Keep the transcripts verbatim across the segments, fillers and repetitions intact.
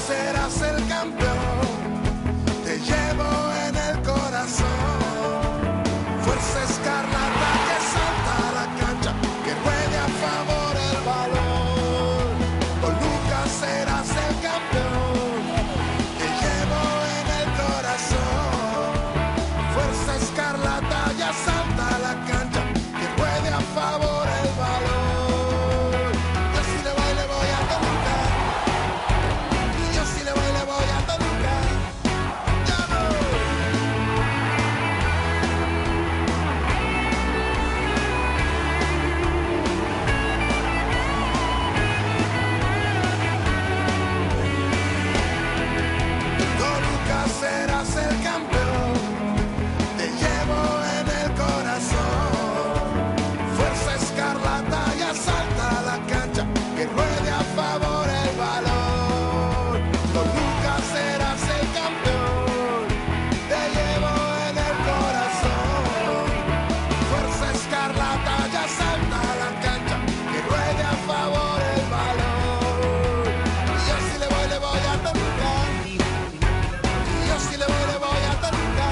serás el campeón, te llevo en el corazón. Fuerza escarlata que salta a la cancha, que ruede a favor el balón. Toluca serás el campeón, te llevo en el corazón. Fuerza escarlata ya salta a la cancha, que ruede a favor el balón. Yo si le voy, le voy a Toluca. Y yo si le voy, le voy a Toluca. ¡Ya voy! Toluca serás el campeón, te llevo en el corazón. Fuerza escarlata ya salta a la cancha, que ruede a favor el balón. Toluca serás el campeón, te llevo en el corazón. Fuerza escarlata ya salta a la cancha, que ruede a favor el balón. Y yo si le voy, le voy a Toluca. Y yo si le voy, le voy a Toluca.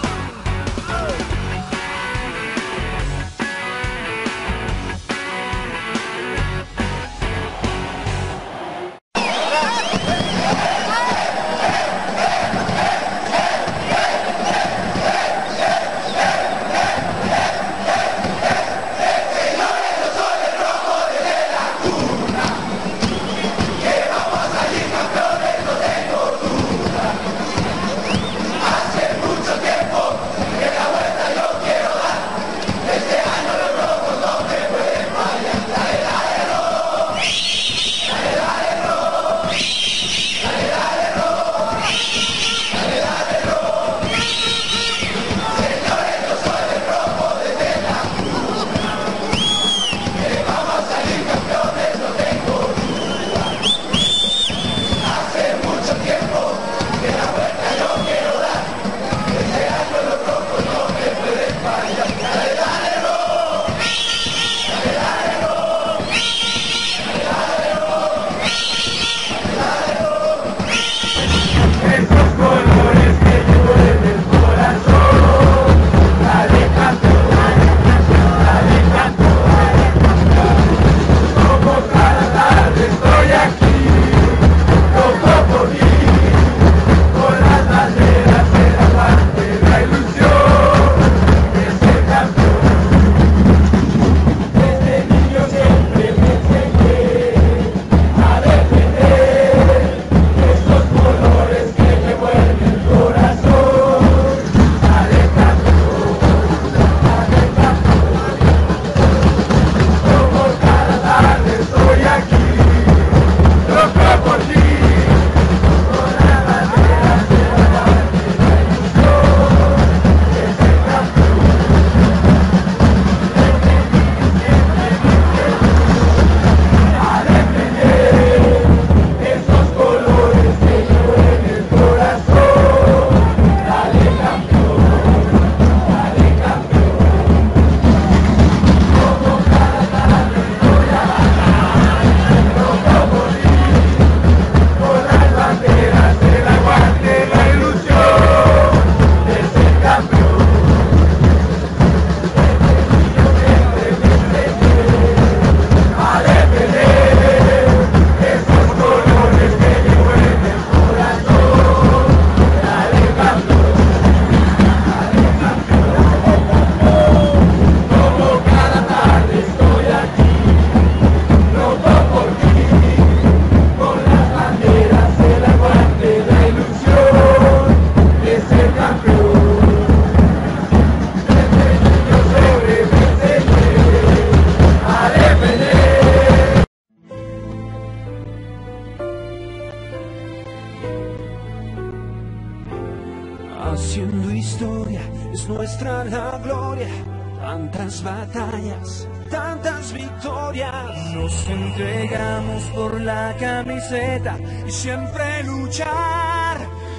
Haciendo historia es nuestra la gloria, tantas batallas, tantas victorias. Nos entregamos por la camiseta y siempre luchar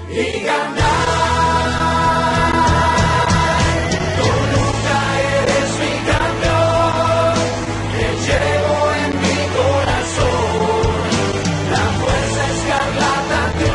y ganar. Toluca, eres mi campeón, te llevo en mi corazón. La fuerza escarlata te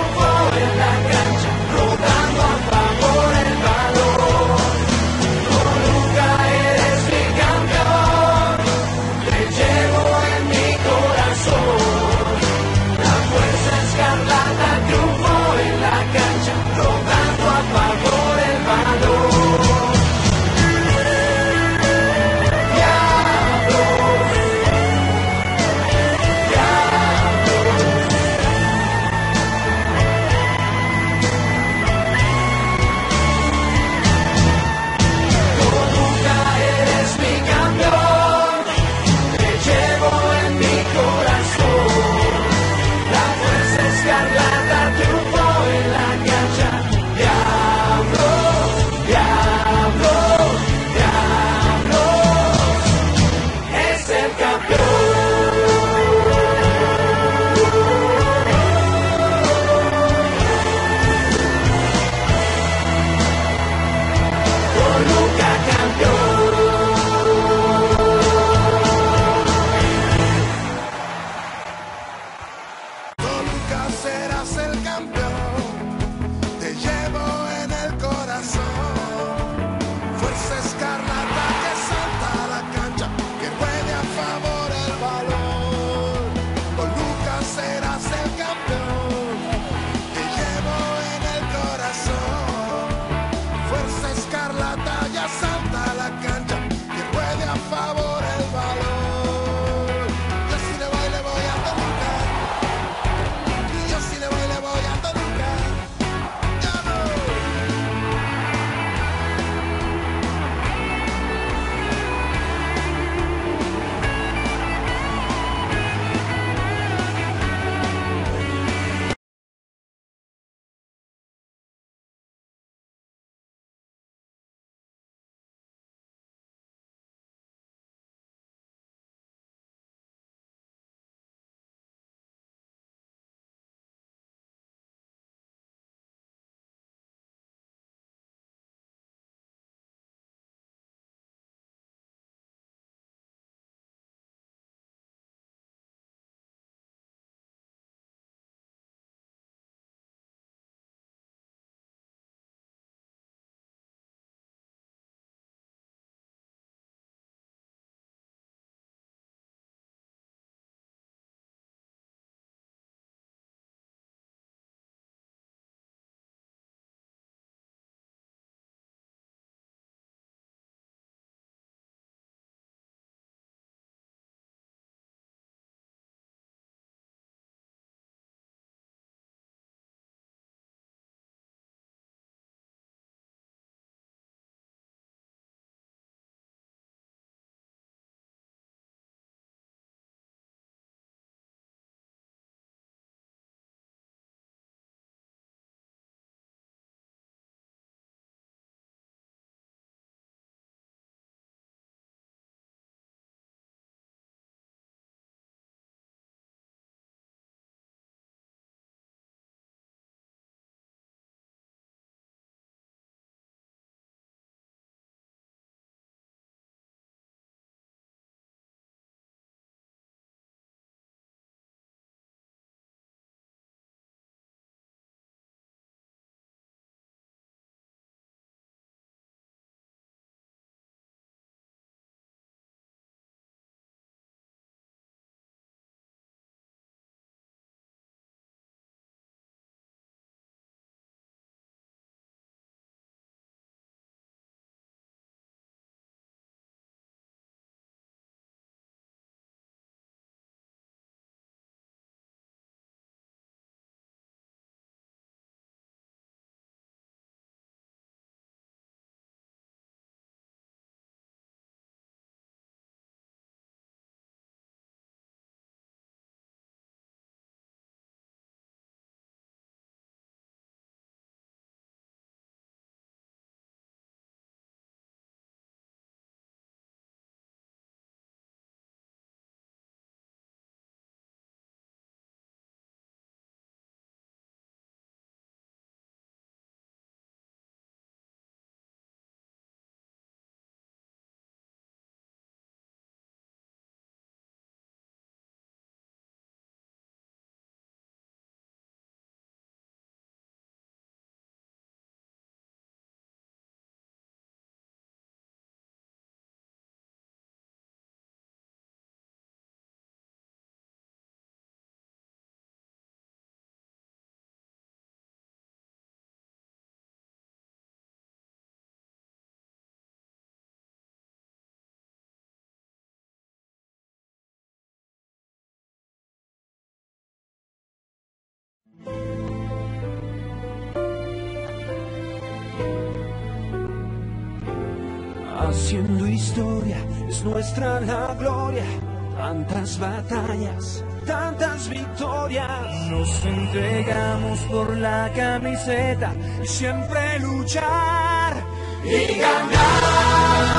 Haciendo historia es nuestra la gloria. Tantas batallas, tantas victorias. Nos entregamos por la camiseta y siempre luchar y ganar.